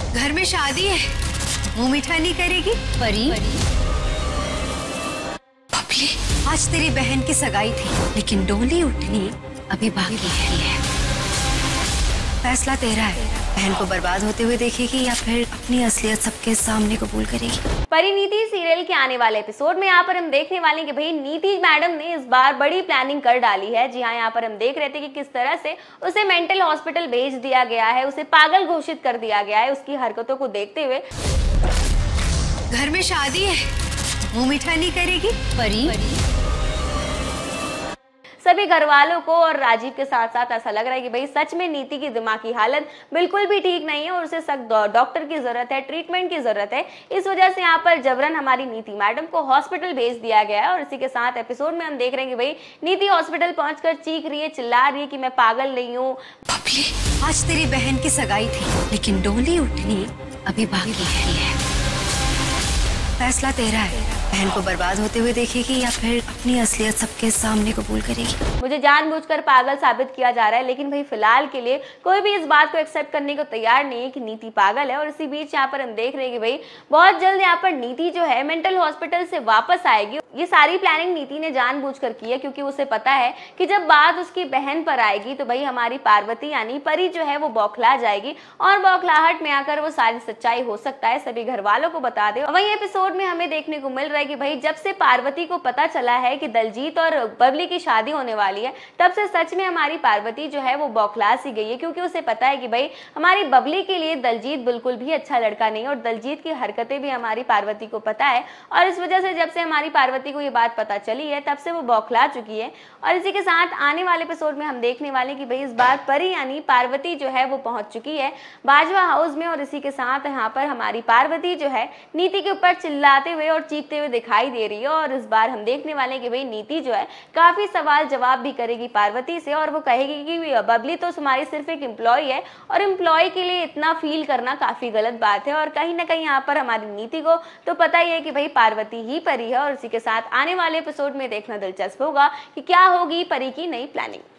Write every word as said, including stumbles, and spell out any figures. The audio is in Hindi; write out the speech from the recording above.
घर में शादी है, मुंह मीठा नहीं करेगी परी? बबली, आज तेरी बहन की सगाई थी, लेकिन डोली उठनी अभी बाकी है। फैसला तेरा है, बहन को बर्बाद होते हुए देखेगी या फिर अपनी असलियत सबके सामने कबूल करेगी। परिणीति सीरियल के आने वाले एपिसोड में यहाँ पर हम देखने वाले हैं कि भाई नीति मैडम ने इस बार बड़ी प्लानिंग कर डाली है। जी हाँ, यहाँ पर हम देख रहे थे कि किस तरह से उसे मेंटल हॉस्पिटल भेज दिया गया है, उसे पागल घोषित कर दिया गया है। उसकी हरकतों को देखते हुए घर में शादी है, मुंह मीठा नहीं करेगी परी? सभी घर वालों को और राजीव के साथ साथ ऐसा लग रहा है कि भाई सच में नीति की दिमागी हालत बिल्कुल भी ठीक नहीं है और उसे सख्त डॉक्टर की जरूरत है, ट्रीटमेंट की जरूरत है। इस वजह से यहाँ पर जबरन हमारी नीति मैडम को हॉस्पिटल भेज दिया गया है। और इसी के साथ एपिसोड में हम देख रहे हैं कि भाई नीति हॉस्पिटल पहुंचकर चीख रही है, चिल्ला रही है कि मैं पागल नहीं हूँ। बबली, आज तेरी बहन की सगाई थी, लेकिन डोली उठनी अभी बाकी है। फैसला तेरा है, बहन को बर्बाद होते हुए देखेगी या फिर अपनी असलियत सबके सामने कबूल करेगी। मुझे जानबूझकर पागल साबित किया जा रहा है, लेकिन भाई फिलहाल के लिए कोई भी इस बात को एक्सेप्ट करने को तैयार नहीं है कि नीति पागल है। और इसी बीच यहाँ पर हम देख रहे हैं कि भाई बहुत जल्द यहाँ पर नीति जो है मेंटल हॉस्पिटल से वापस आएगी। ये सारी प्लानिंग नीति ने जानबूझकर की है, क्योंकि उसे पता है कि जब बात उसकी बहन पर आएगी तो भाई हमारी पार्वती यानी परी जो है वो बौखला जाएगी और बौखलाहट में आकर वो सारी सच्चाई हो सकता है सभी घर वालों को बता दे। वही एपिसोड में हमें देखने को मिल रहा है कि भाई जब से पार्वती को पता चला है कि दलजीत और बबली की शादी होने वाली है, तब से सच में हमारी पार्वती जो है वो बौखला सी गई है, क्योंकि उसे पता है कि भाई हमारी बबली के लिए दलजीत बिल्कुल भी अच्छा लड़का नहीं है और दलजीत की हरकतें भी हमारी पार्वती को पता है। और इस वजह से जब से हमारी पार्वती को ये बात पता चली है, तब से वो बौखला चुकी है। और इसी के साथ आने वाले एपिसोड में हम देखने वाले कि भाई इस बार परी यानी पार्वती जो है वो पहुंच चुकी है बाजवा हाउस में। और इसी के साथ यहाँ पर हमारी पार्वती जो है नीति के ऊपर चिल्लाते हुए और चीखते हुए दिखाई दे रही है। और इस बार हम देखने वाले हैं कि भाई नीति जो है काफी सवाल जवाब भी करेगी पार्वती से और वो कहेगी कि बबली तो तुम्हारी सिर्फ एक एम्प्लॉय है और एम्प्लॉय के लिए इतना फील करना काफी गलत बात है। और कहीं ना कहीं यहाँ पर हमारी नीति को तो पता ही है कि भाई पार्वती ही परी है। और इसी के साथ आने वाले एपिसोड में देखना दिलचस्प होगा कि क्या होगी परी की नई प्लानिंग।